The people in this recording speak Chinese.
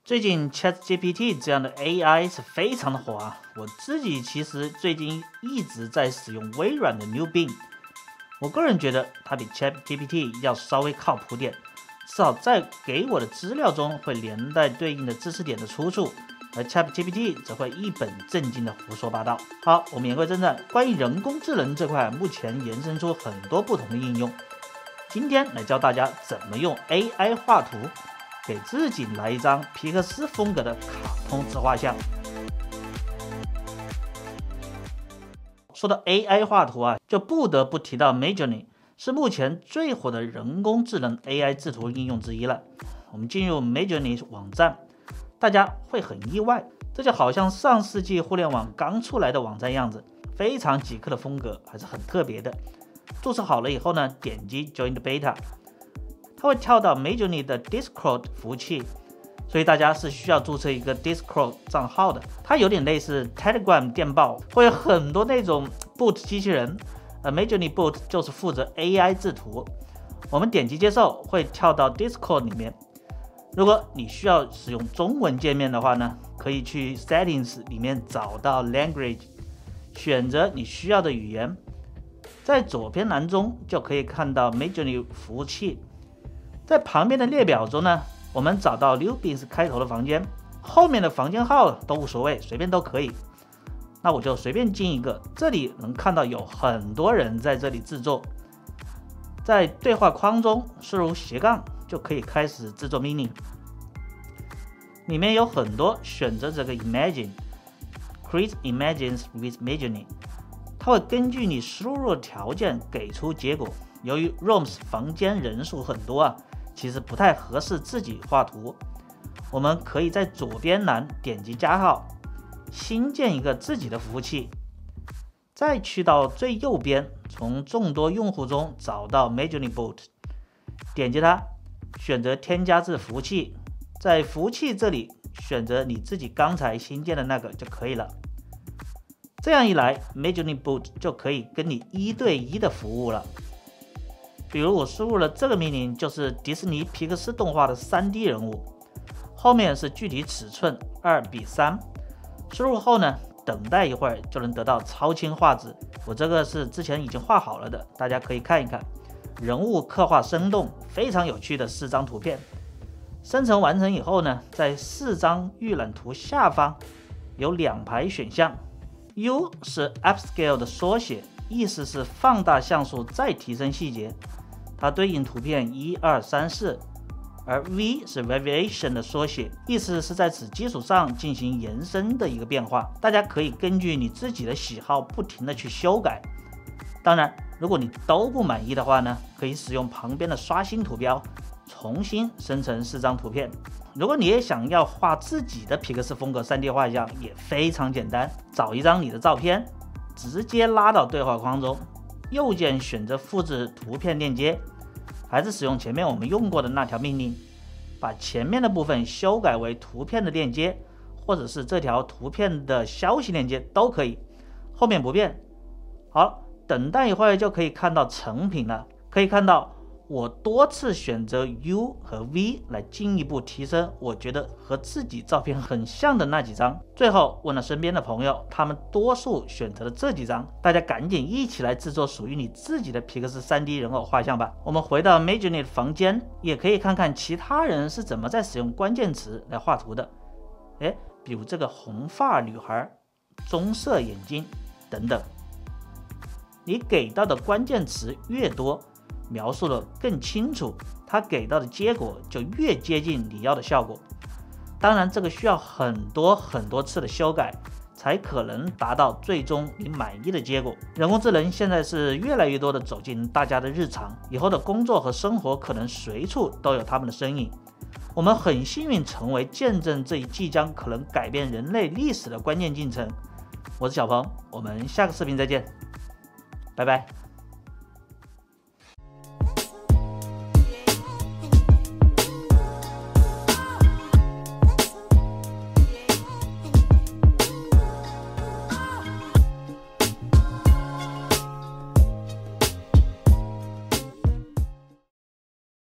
最近 ChatGPT 这样的 AI 是非常的火啊！我自己其实最近一直在使用微软的 New Bing， 我个人觉得它比 ChatGPT 要稍微靠谱点，至少在给我的资料中会连带对应的知识点的出处，而 ChatGPT 则会一本正经的胡说八道。好，我们言归正传，关于人工智能这块，目前延伸出很多不同的应用。今天来教大家怎么用 AI 画图，给自己来一张皮克斯风格的卡通自画像。说到 AI 画图啊，就不得不提到 Midjourney， 是目前最火的人工智能 AI 制图应用之一了。我们进入 Midjourney 网站，大家会很意外，这就好像上世纪互联网刚出来的网站样子，非常极客的风格，还是很特别的。注册好了以后呢，点击 Join the Beta， 它会跳到 Midjourney 的 Discord 服务器，所以大家是需要注册一个 Discord 账号的。它有点类似 Telegram 电报，会有很多那种 Bot 机器人，Midjourney Bot 就是负责 AI 制图。我们点击接受，会跳到 Discord 里面。如果你需要使用中文界面的话呢，可以去 Settings 里面找到 Language， 选择你需要的语言。在左边栏中就可以看到 Midjourney 服务器，在旁边的列表中呢，我们找到 Newbies 开头的房间，后面的房间号都无所谓，随便都可以。那我就随便进一个，这里能看到有很多人在这里制作。在对话框中输入斜杠就可以开始制作命令，里面有很多选择这个 Imagine、Create Images with Midjourney。它会根据你输入的条件给出结果。由于 Rooms 房间人数很多啊，其实不太合适自己画图。我们可以在左边栏点击加号，新建一个自己的服务器，再去到最右边，从众多用户中找到 Midjourney Bot， 点击它，选择添加至服务器，在服务器这里选择你自己刚才新建的那个就可以了。这样一来 Midjourney Bot 就可以跟你1对1的服务了。比如我输入了这个命令，就是迪士尼皮克斯动画的 3D 人物，后面是具体尺寸2:3。输入后呢，等待一会儿就能得到超清画质。我这个是之前已经画好了的，大家可以看一看。人物刻画生动，非常有趣的4张图片。生成完成以后呢，在4张预览图下方有2排选项。U 是 Upscale 的缩写，意思是放大像素再提升细节，它对应图片1、2、3、4。而 V 是 Variation 的缩写，意思是在此基础上进行延伸的一个变化。大家可以根据你自己的喜好不停的去修改。当然，如果你都不满意的话呢，可以使用旁边的刷新图标，重新生成4张图片。如果你也想要画自己的皮克斯风格 3D 画像，也非常简单，找一张你的照片，直接拉到对话框中，右键选择复制图片链接，还是使用前面我们用过的那条命令，把前面的部分修改为图片的链接，或者是这条图片的消息链接都可以，后面不变。好，等待一会儿就可以看到成品了。可以看到我多次选择 U 和 V 来进一步提升我觉得和自己照片很像的那几张。最后问了身边的朋友，他们多数选择了这几张。大家赶紧一起来制作属于你自己的皮克斯 3D 人偶画像吧。我们回到 Midjourney 的房间，也可以看看其他人是怎么在使用关键词来画图的。比如这个红发女孩、棕色眼睛等等。你给到的关键词越多，描述的更清楚，它给到的结果就越接近你要的效果。当然，这个需要很多次的修改，才可能达到最终你满意的结果。人工智能现在是越来越多的走进大家的日常，以后的工作和生活可能随处都有他们的身影。我们很幸运成为见证这一即将可能改变人类历史的关键进程。我是小鹏，我们下个视频再见，拜拜。